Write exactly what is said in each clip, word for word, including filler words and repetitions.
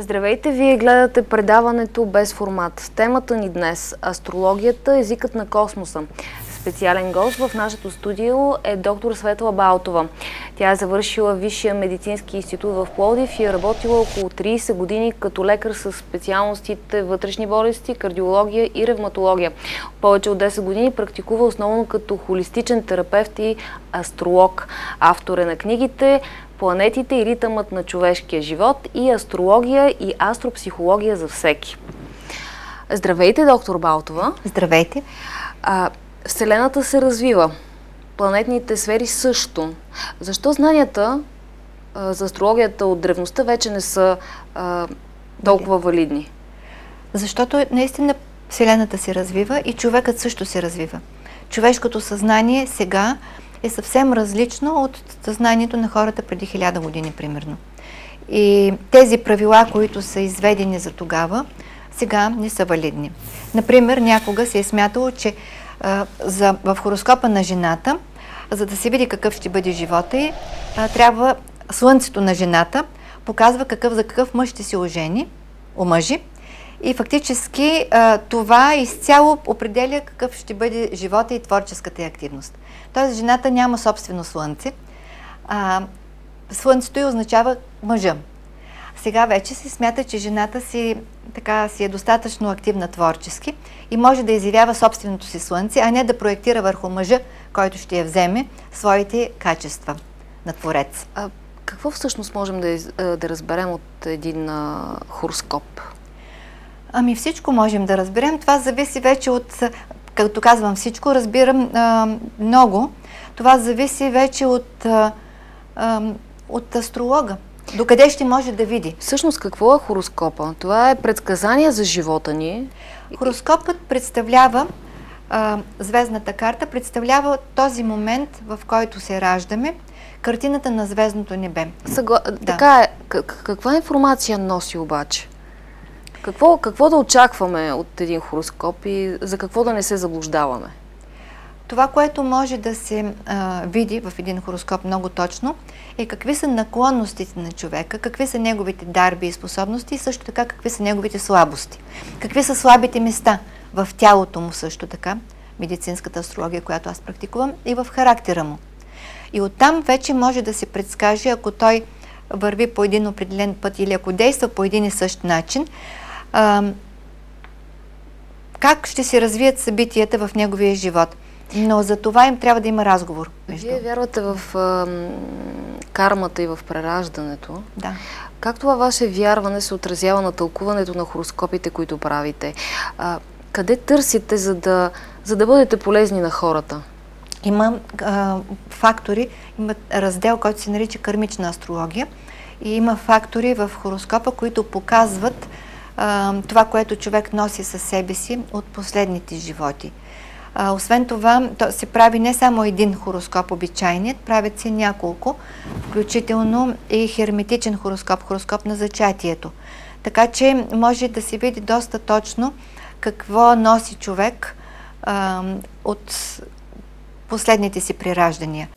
Здравейте, вие гледате предаването Без формат. Темата ни днес – астрологията, езикът на космоса. Специален гост в нашето студио е доктор Светла Балтова. Тя е завършила Висшия медицински институт в Пловдив и е работила около трийсет години като лекар с специалностите вътрешни болести, кардиология и ревматология. Повече от десет години практикува основно като холистичен терапевт и астролог. Автор е на книгите "Планетите и ритъмът на човешкия живот" и "Астрология и астропсихология за всеки". Здравейте, доктор Балтова. Здравейте. А, Вселената се развива. Планетните сфери също. Защо знанията а, за астрологията от древността вече не са а, толкова валидни? Защото наистина Вселената се развива и човекът също се развива. Човешкото съзнание сега е съвсем различно от съзнанието на хората преди хиляда години, примерно. И тези правила, които са изведени за тогава, сега не са валидни. Например, някога се е смятало, че а, за, в хороскопа на жената, за да се види какъв ще бъде живота й, а, трябва слънцето на жената показва какъв, за какъв мъж ще се ожени, омъжи. И фактически а, това изцяло определя какъв ще бъде живота и творческата й активност. Тоест жената няма собствено слънце. А, слънцето й означава мъжа. Сега вече се смята, че жената си, така, си е достатъчно активна творчески и може да изявява собственото си слънце, а не да проектира върху мъжа, който ще я вземе, своите качества на творец. А, какво всъщност можем да, да разберем от един а, хороскоп? Ами всичко можем да разберем. Това зависи вече от, като казвам всичко, разбирам а, много. Това зависи вече от, а, а, от астролога. Докъде ще може да види. Всъщност какво е хороскопа? Това е предсказание за живота ни. Хороскопът представлява, а, звездната карта представлява този момент, в който се раждаме, картината на звездното небе. Съгла... Да. Така е. Каква информация носи обаче? Какво, какво да очакваме от един хороскоп и за какво да не се заблуждаваме? Това, което може да се а, види в един хороскоп много точно, е какви са наклонностите на човека, какви са неговите дарби и способности и също така какви са неговите слабости. Какви са слабите места в тялото му също така, медицинската астрология, която аз практикувам, и в характера му. И оттам вече може да се предскаже, ако той върви по един определен път или ако действа по един и същ начин, а, как ще се развият събитията в неговия живот. Но за това им трябва да има разговор. Между... Вие вярвате в а, кармата и в прераждането. Да. Как това ваше вярване се отразява на тълкуването на хороскопите, които правите? А, къде търсите, за да, за да бъдете полезни на хората? Има а, фактори, има раздел, който се нарича кармична астрология и има фактори в хороскопа, които показват а, това, което човек носи със себе си от последните животи. А, освен това, то се прави не само един хороскоп обичайният, правят се няколко, включително и херметичен хороскоп, хороскоп на зачатието. Така че може да се види доста точно какво носи човек а, от последните си прираждания.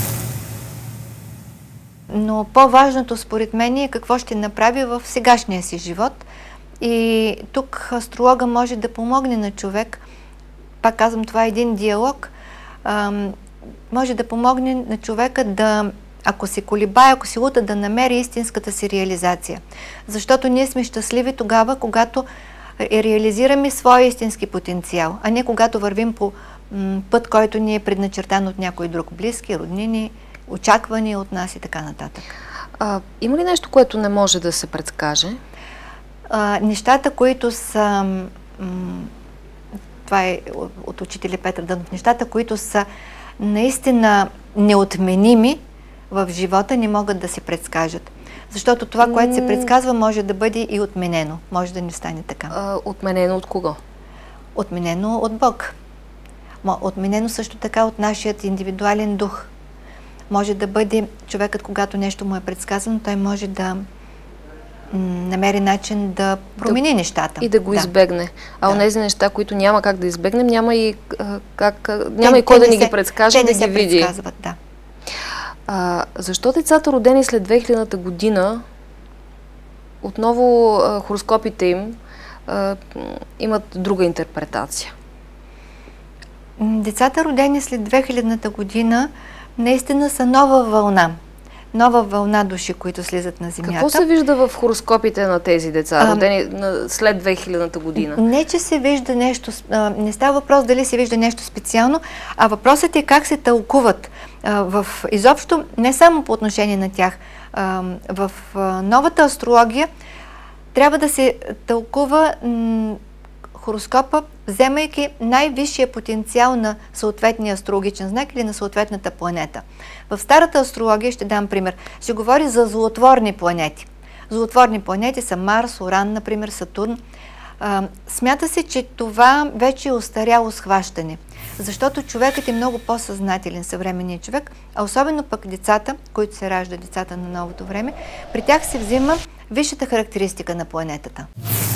Но по-важното според мен е какво ще направи в сегашния си живот. И тук астролога може да помогне на човек. Пак казвам, това е един диалог. Ам, може да помогне на човека да, ако се колебае, ако се лута, да намери истинската си реализация. Защото ние сме щастливи тогава, когато реализираме своя истински потенциал, а не когато вървим по м, път, който ни е предначертан от някой друг, близки, роднини, очаквани от нас и така нататък. А, има ли нещо, което не може да се предскаже? А, нещата, които са... М, това е от учителя Петър Дънов, нещата, които са наистина неотменими в живота, не могат да се предскажат. Защото това, което се предсказва, може да бъде и отменено. Може да не стане така. А, отменено от кого? Отменено от Бог. Отменено също така от нашият индивидуален дух. Може да бъде човекът, когато нещо му е предсказано, той може да намери начин да промени да, нещата. И да го да. избегне. А да. онези неща, които няма как да избегнем, няма и, как, няма те, и кой да ни ги предскаже, да ги види. Предсказват, да. А, защо децата, родени след две хилядната година, отново а, хороскопите им а, имат друга интерпретация. Децата, родени след две хилядната година, наистина са нова вълна. Нова вълна души, които слизат на Земята. Какво се вижда в хороскопите на тези деца, родени а, след две хилядната година? Не, че се вижда нещо, а, не става въпрос дали се вижда нещо специално, а въпросът е как се тълкуват а, в изобщо, не само по отношение на тях. А, в а, новата астрология трябва да се тълкува хороскопа, вземайки най-висшия потенциал на съответния астрологичен знак или на съответната планета. В старата астрология, ще дам пример, се говори за злотворни планети. Злотворни планети са Марс, Уран, например, Сатурн. А, смята се, че това вече е остаряло схващане, защото човекът е много по-съзнателен, съвременният човек, а особено пък децата, които се раждат, децата на новото време, при тях се взима висшата характеристика на планетата.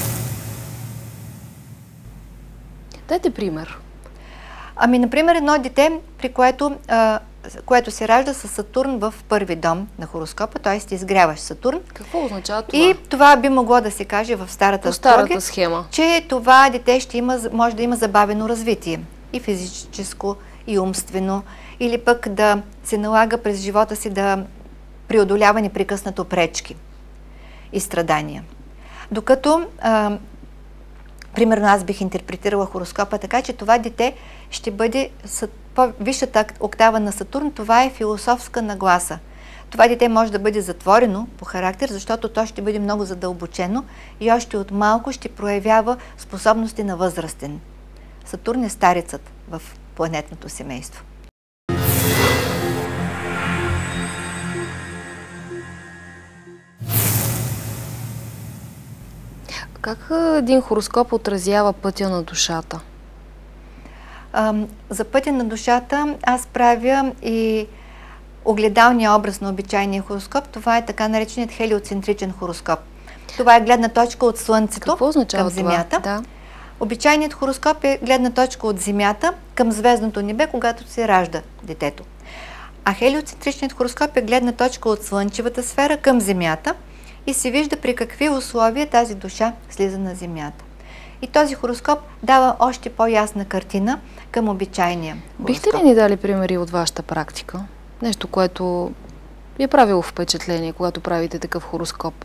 Дайте пример. Ами, например, едно дете, при което, а, което се ражда с Сатурн в първи дом на хороскопа, т.е. изгряваш Сатурн. Какво означава това? И това би могло да се каже в старата, старата схема, че това дете ще има, може да има забавено развитие. И физическо, и умствено. Или пък да се налага през живота си да преодолява непрекъснато пречки и страдания. Докато а, примерно аз бих интерпретирала хороскопа така, че това дете ще бъде по-висшата октава на Сатурн. Това е философска нагласа. Това дете може да бъде затворено по характер, защото то ще бъде много задълбочено и още от малко ще проявява способности на възрастен. Сатурн е старецът в планетното семейство. Как един хороскоп отразява пътя на душата? А, за пътя на душата аз правя и огледалния образ на обичайния хороскоп. Това е така нареченият хелиоцентричен хороскоп. Това е гледна точка от Слънцето към Земята. Да. Обичайният хороскоп е гледна точка от Земята към звездното небе, когато се ражда детето. А хелиоцентричният хороскоп е гледна точка от Слънчевата сфера към Земята и се вижда при какви условия тази душа слиза на Земята. И този хороскоп дава още по-ясна картина към обичайния хороскоп. Бихте ли ни дали примери от вашата практика? Нещо, което ви е правило впечатление, когато правите такъв хороскоп?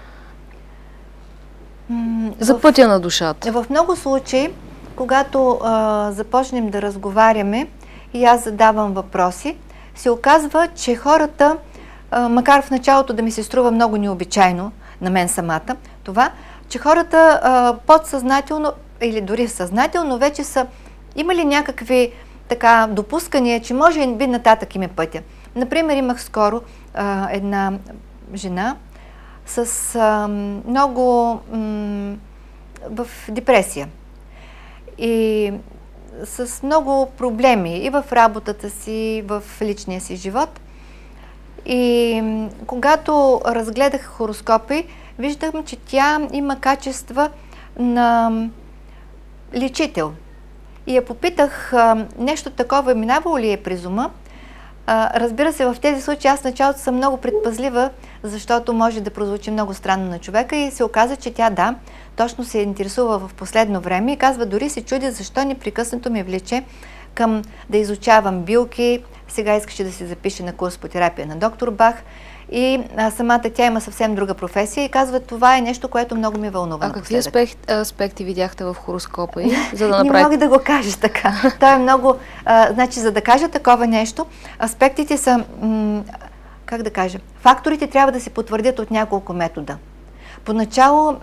М- За в, пътя на душата. В много случаи, когато а, започнем да разговаряме и аз задавам въпроси, се оказва, че хората, а, макар в началото да ми се струва много необичайно, на мен самата, това, че хората а, подсъзнателно или дори съзнателно вече са имали някакви така допускания, че може би нататък им е пътя. Например, имах скоро а, една жена с а, много м, в депресия и с много проблеми и в работата си, и в личния си живот. И м, когато разгледах хороскопи, виждам, че тя има качества на лечител. И я попитах, а, нещо такова минавало ли е през ума. А, разбира се, в тези случаи аз в началото съм много предпазлива, защото може да прозвучи много странно на човека и се оказа, че тя да, точно се интересува в последно време и казва, дори се чудя защо непрекъснато ме влече към да изучавам билки. Сега искаше да се запише на курс по терапия на доктор Бах и а, самата тя има съвсем друга професия и казва, това е нещо, което много ми вълнува. А какви аспекти, аспекти видяхте в хороскопа и за да направите? Не мога да го кажа така. Той е много... А, значи, за да кажа такова нещо, аспектите са... как да кажа? Факторите трябва да се потвърдят от няколко метода. Поначало,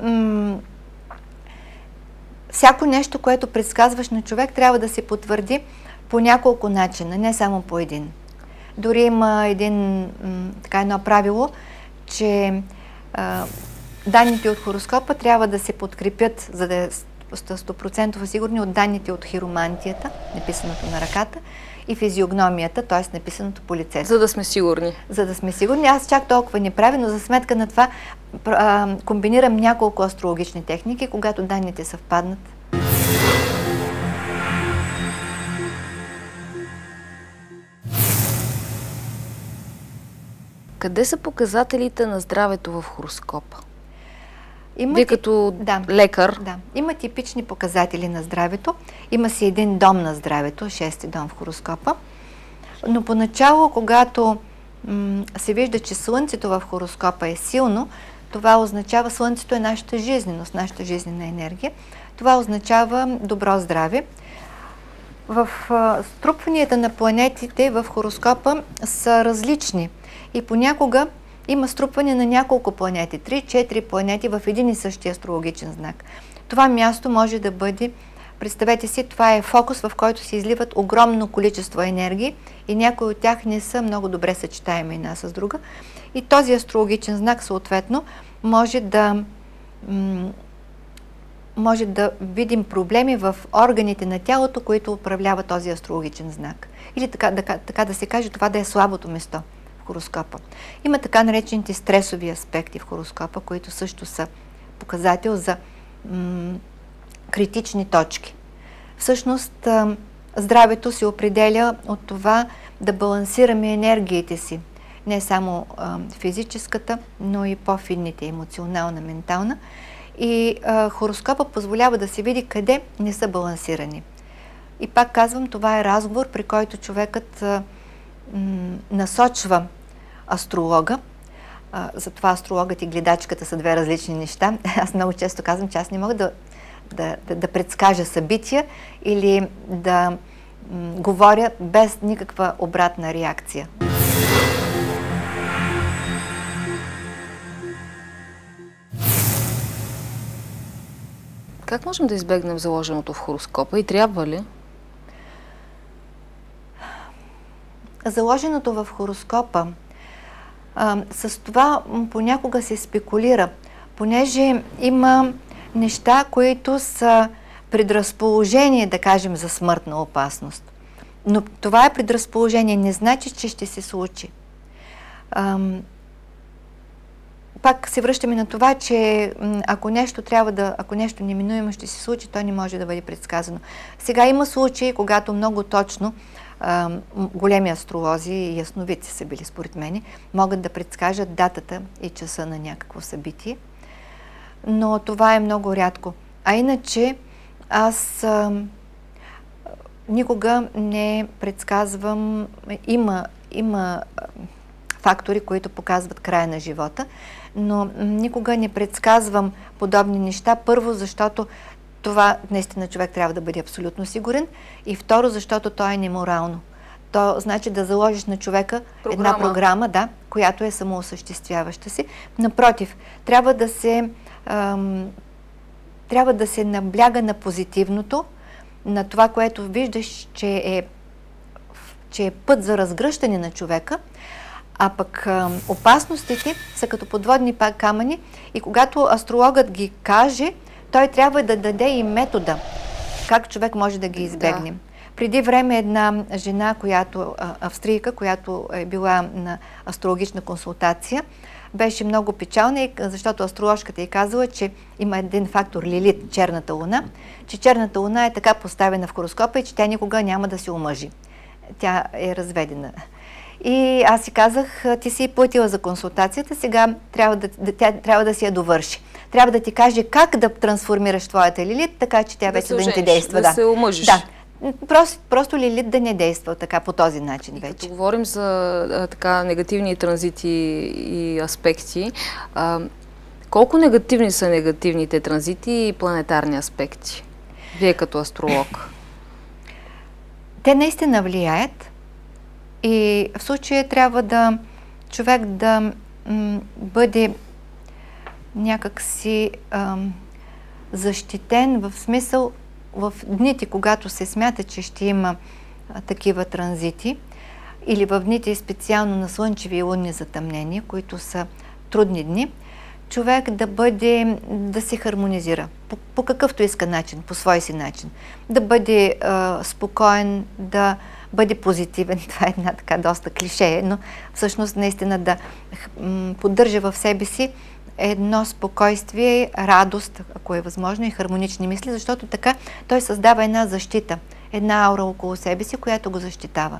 всяко нещо, което предсказваш на човек, трябва да се потвърди по няколко начина, не само по един. Дори има един, така едно правило, че а, данните от хороскопа трябва да се подкрепят, за да е сто процента сигурни, от данните от хиромантията, написаното на ръката, и физиогномията, т.е. написаното по лицето. За да сме сигурни. За да сме сигурни. Аз чак толкова не правя, но за сметка на това а, комбинирам няколко астрологични техники, когато данните съвпаднат. Къде са показателите на здравето в хороскопа? Има Вие като да, лекар. Да. Има типични показатели на здравето. Има си един дом на здравето, шести дом в хороскопа. Но поначало, когато м- се вижда, че Слънцето в хороскопа е силно, това означава, Слънцето е нашата жизненост, нашата жизнена енергия. Това означава добро здраве. В а, струпванията на планетите в хороскопа са различни. И понякога има струпване на няколко планети, три-четири планети в един и същи астрологичен знак. Това място може да бъде, представете си, това е фокус, в който се изливат огромно количество енергии и някои от тях не са много добре съчетаеми една с друга. И този астрологичен знак, съответно, може да, може да видим проблеми в органите на тялото, които управляват този астрологичен знак. Или така, така, така да се каже, това да е слабото место в хороскопа. Има така наречените стресови аспекти в хороскопа, които също са показател за м- критични точки. Всъщност, а, здравето се определя от това да балансираме енергиите си. Не само а, физическата, но и по-финните, емоционална, ментална. И а, хороскопа позволява да се види къде не са балансирани. И пак казвам, това е разговор, при който човекът а, м- насочва астролога. А, затова астрологът и гледачката са две различни неща. Аз много често казвам, че аз не мога да, да, да, да предскажа събития или да м- говоря без никаква обратна реакция. Как можем да избегнем заложеното в хороскопа и трябва ли? Заложеното в хороскопа, а, с това понякога се спекулира, понеже има неща, които са предразположение, да кажем, за смъртна опасност. Но това е предразположение, не значи, че ще се случи. А, Пак се връщаме на това, че ако нещо трябва да, ако нещо неминуемо ще се случи, то не може да бъде предсказано. Сега има случаи, когато много точно а, големи астролози и ясновидци са били, според мен, могат да предскажат датата и часа на някакво събитие, но това е много рядко. А иначе аз а, никога не предсказвам, има, има фактори, които показват края на живота, но никога не предсказвам подобни неща. Първо, защото това наистина човек трябва да бъде абсолютно сигурен, и второ, защото то е неморално. То значи да заложиш на човека програма. една програма, да, която е самоосъществяваща си. Напротив, трябва да се ам, трябва да се набляга на позитивното, на това, което виждаш, че е, че е път за разгръщане на човека. А пък а, опасностите са като подводни пак камъни и когато астрологът ги каже, той трябва да даде и метода, как човек може да ги избегне. Да. Преди време една жена, която, а, австрийка, която е била на астрологична консултация, беше много печална, защото астрологката й казала, че има един фактор Лилит, черната луна, че черната луна е така поставена в хороскопа и че тя никога няма да се омъжи. Тя е разведена. И аз си казах, ти си платила за консултацията, сега трябва да, да, тя трябва да си я довърши. Трябва да ти каже как да трансформираш твоята Лилит, така че тя да вече да не ти действа. Да, да се омъжиш. Да. Просто, просто Лилит да не действа така по този начин и вече. Като говорим за а, така негативни транзити и аспекти, а, колко негативни са негативните транзити и планетарни аспекти? Вие като астролог. Те наистина влияят. И в случая трябва да човек да м, бъде някакси ам, защитен, в смисъл в дните, когато се смята, че ще има а, такива транзити, или в дните специално на слънчеви и лунни затъмнения, които са трудни дни, човек да бъде, да се хармонизира по, по какъвто иска начин, по свой си начин. Да бъде а, спокоен, да бъде позитивен. Това е една така доста клише, но всъщност наистина да поддържа в себе си едно спокойствие, радост, ако е възможно, и хармонични мисли, защото така той създава една защита, една аура около себе си, която го защитава.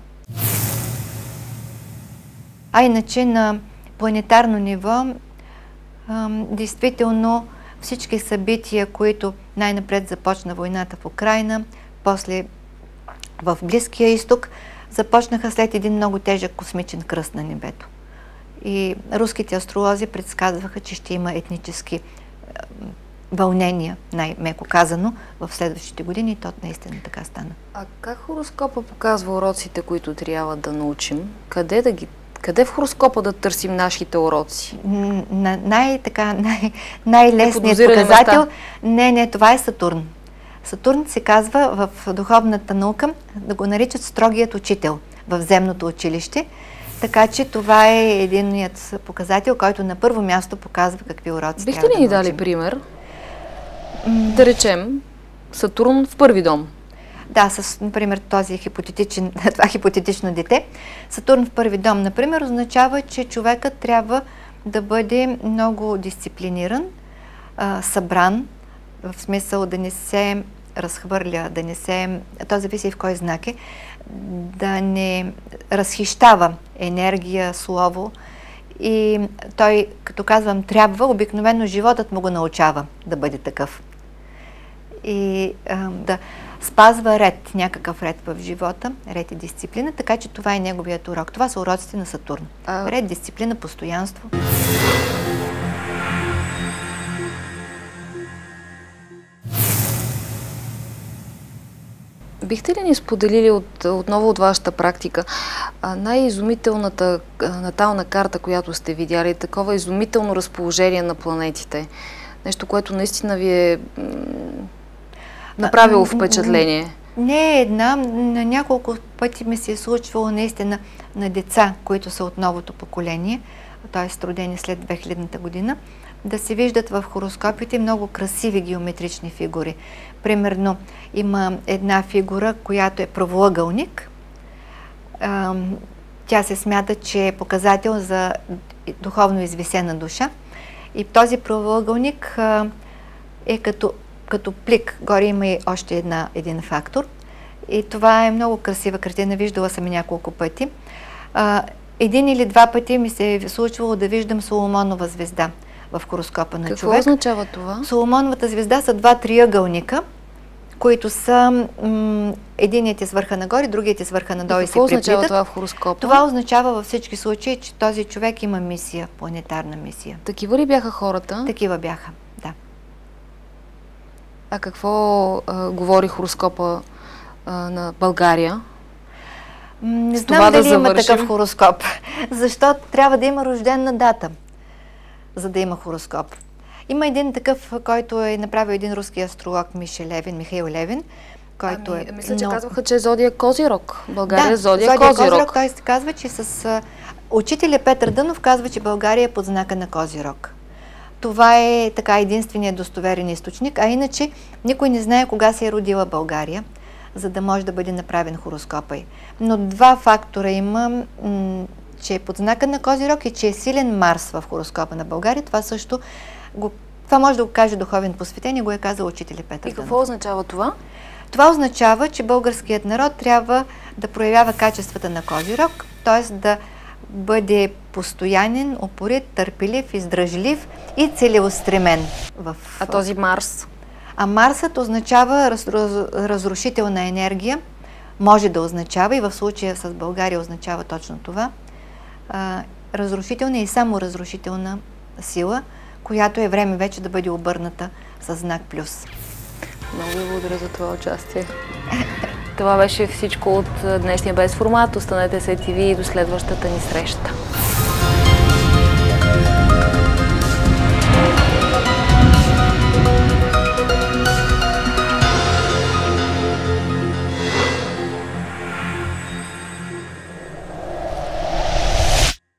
А иначе на планетарно ниво, действително всички събития, които най-напред започна войната в Украйна, после в Близкия изток, започнаха след един много тежък космичен кръст на небето. И руските астролози предсказваха, че ще има етнически вълнения, най-меко казано, в следващите години, и то наистина така стана. А как хороскопа показва уроците, които трябва да научим? Къде да ги Къде в хороскопа да търсим нашите уроци? Най-така, най- най-лесният показател... Места. Не, не, това е Сатурн. Сатурн се казва в духовната наука, да го наричат строгият учител в земното училище. Така че това е единият показател, който на първо място показва какви уроци Бихте трябва ли ни да научим. дали пример? М- да речем, Сатурн в първи дом. Да, с, например, този хипотетичен, това хипотетично дете. Сатурн в първи дом, например, означава, че човекът трябва да бъде много дисциплиниран, а, събран, в смисъл да не се разхвърля, да не се... То зависи и в кой знак е, да не разхищава енергия, слово. И той, като казвам трябва, обикновено животът му го научава да бъде такъв. И а, да спазва ред, някакъв ред в живота, ред и дисциплина, така че това е неговият урок. Това са уроците на Сатурн. А... Ред, дисциплина, постоянство. Бихте ли ни споделили от, отново от вашата практика най-изумителната натална карта, която сте видяли, такова изумително разположение на планетите? Нещо, което наистина ви е направило впечатление? Не е една. На няколко пъти ми се е случвало наистина на деца, които са от новото поколение, т.е. родени след две хилядната година, да се виждат в хороскопите много красиви геометрични фигури. Примерно има една фигура, която е правоъгълник. Тя се смята, че е показател за духовно извисена душа. И този правоъгълник е като, като плик. Горе има и още една, един фактор. И това е много красива картина. Виждала съм и няколко пъти. Един или два пъти ми се е случвало да виждам Соломонова звезда в хороскопа на Какво човек. Какво означава това? Соломоновата звезда са два триъгълника, които са единият е с върха нагоре, другият е с върха надолу и, и се преплитат. Какво означава това в хороскопа? Това означава във всички случаи, че този човек има мисия, планетарна мисия. Такива ли бяха хората? Такива бяха, да. А какво а, говори хороскопа а, на България? Не знам дали да има такъв хороскоп, защото трябва да има рождена дата, за да има хороскоп. Има един такъв, който е направил един руски астролог Миша Левин, Михаил Левин, който ами, е... Мисля, че но... казваха, че е зодия Козирог. България да, е зодия, зодия Козирог. Козирог. Той се казва, че с... А, учителя Петър Дънов казва, че България е под знака на Козирог. Това е така единственият достоверен източник, а иначе никой не знае кога се е родила България, за да може да бъде направен хороскопа й. Но два фактора има, че е под знака на Козирог и че е силен Марс в хороскопа на България. Това също го, това може да го каже духовен посветен и го е казал учителя Петър Дънов. И какво означава това? Това означава, че българският народ трябва да проявява качествата на Козирог, т.е. да бъде постоянен, упорит, търпелив, издръжлив и целеустремен. В... А този Марс? А Марсът означава раз, раз, разрушителна енергия, може да означава, и в случая с България означава точно това, а, разрушителна и само разрушителна сила, която е време вече да бъде обърната с знак плюс. Много ви благодаря за това участие. Това беше всичко от днешния Без формат. Останете с ей ти ви и до следващата ни среща.